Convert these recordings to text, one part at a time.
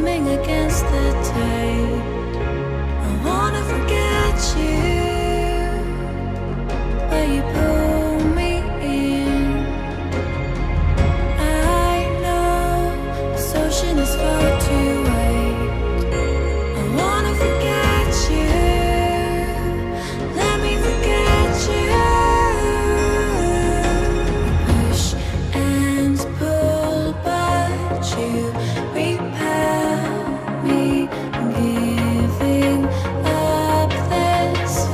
swimming against the tide. I wanna forget you, but you pull me in. I know this ocean is far too wide. I wanna forget you, let me forget you. Push and pull, but you repel me, giving up this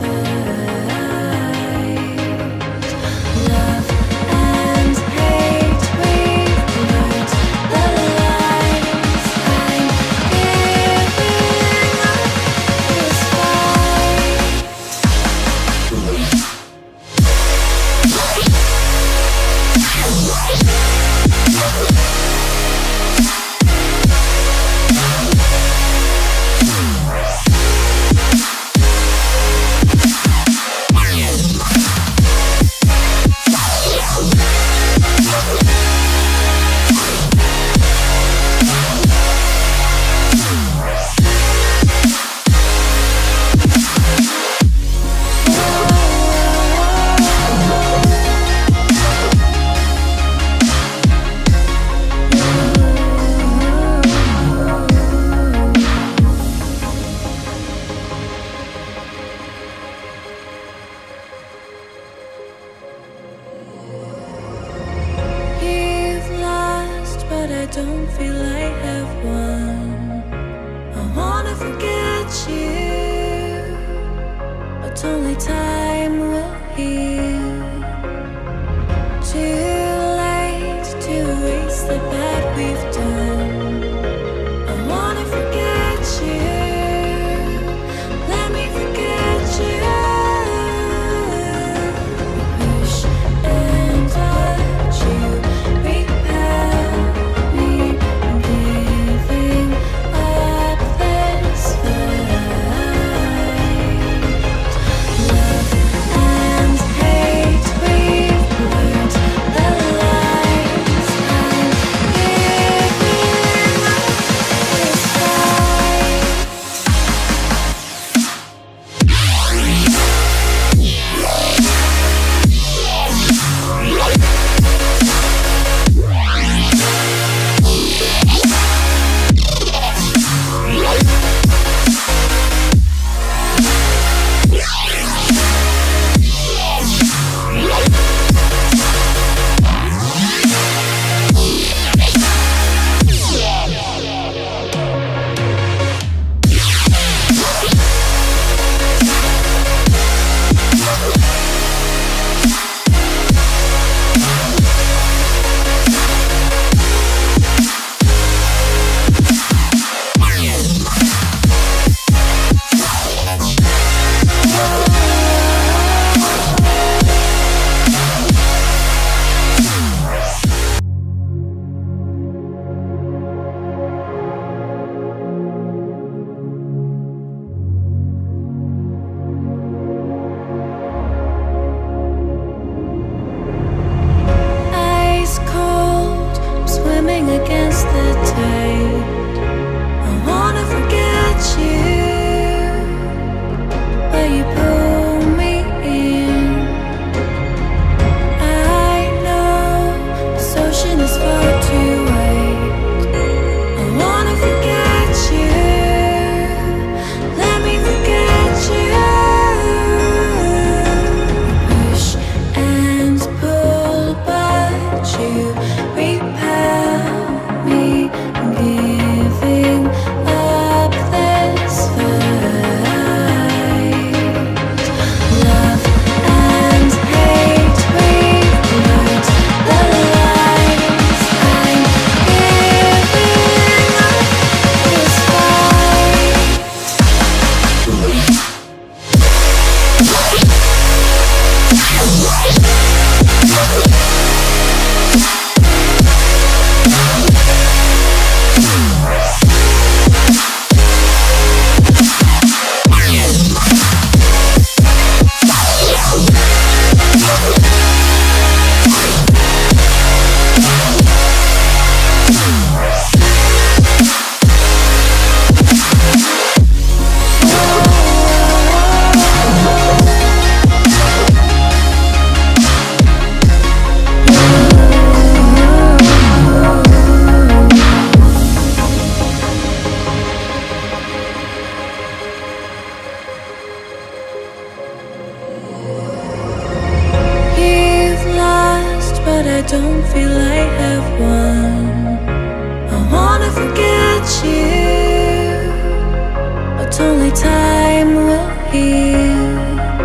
don't feel I have one. I wanna forget you, but only time will heal.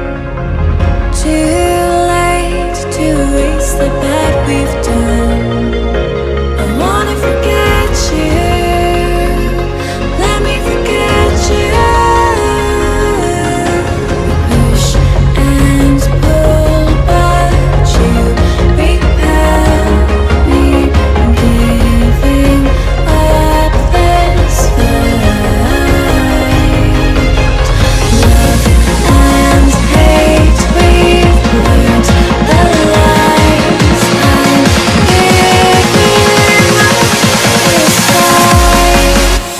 Too late to erase the bad we've done. I wanna forget you, let me forget you. Push and pull, but you repel me, giving up this fight. Love and hate, we've learned the lies. I'm giving up this fight.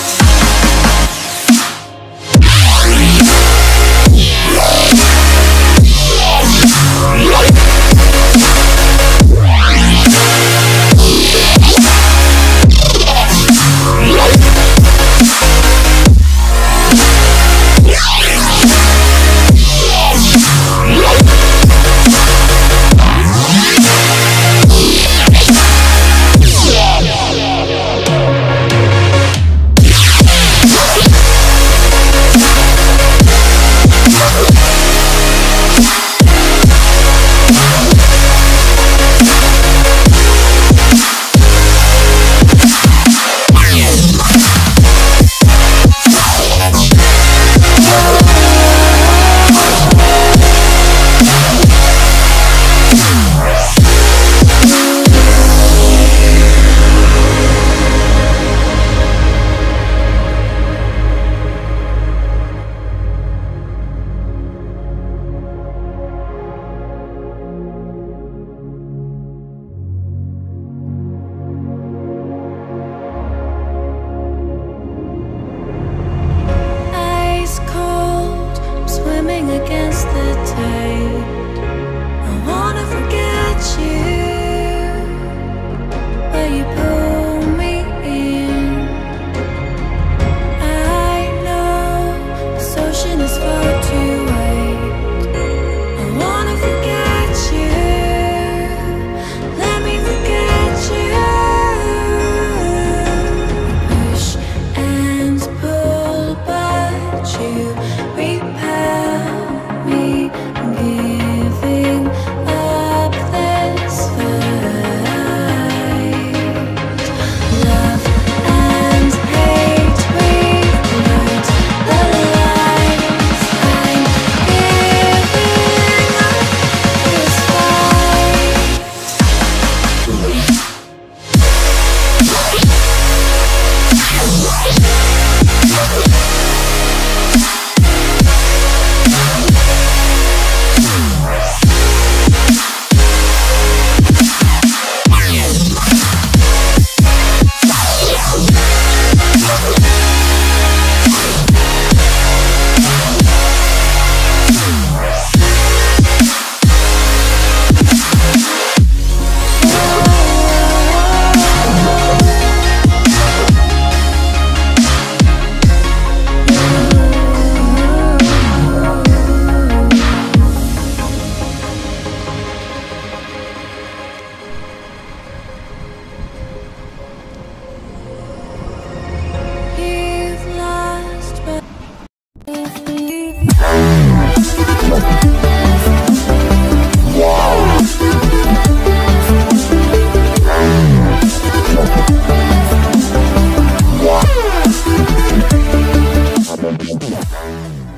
Ice cold, I'm swimming against the tide. I wanna forget you, but you pull me in. I know this ocean is far too wide. I wanna forget you, let me forget you. Push and pull, but you repel me, giving up this fight. Love and hate, we've learned the lies. I'm giving up this fight. You've lost, but Wow.